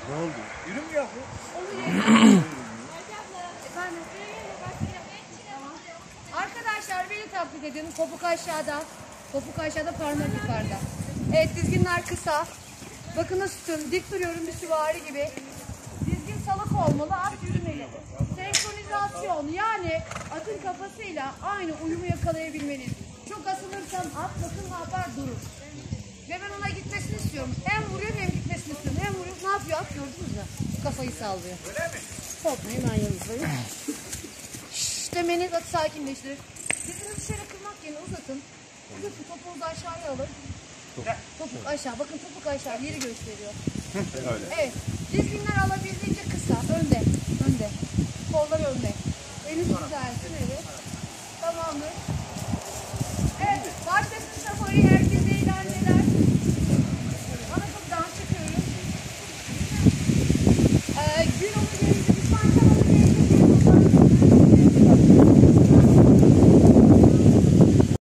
Ne oldu? Yürümüyor mu? Efendim? Arkadaşlar beni taklit edin. Topuk aşağıda. Topuk aşağıda, parmak yukarıda. Evet, dizginler kısa. Bakın nasıl tutuyorum. Dik duruyorum bir süvari gibi. Dizgin salak olmalı. At yürümeli. Senkronizasyon, yani atın kafasıyla aynı uyumu yakalayabilmeniz. Çok asılırsam at bakın ne yapar, durur. Ve ben ona gitmesini istiyorum. Hem vuruyor hem gitmesini istiyorum. Hem vuruyor. Ne yapıyor at, gördünüz mü? Kafayı sallıyor. Öyle mi? Korkmayın, ben yanınızdayım. Şşş demeniz atı sakinleştirir. Dizinizi şöyle kırmak yerine uzatın. Uzatın, topuğunuzu aşağıya alın. Topuk aşağı. Bakın topuk aşağı yeri gösteriyor. Öyle. Evet. Dizginler alabildiğince kısa. Önde. Önde. Kollar önde. Eliniz güzelsin. Evet. Tamamdır.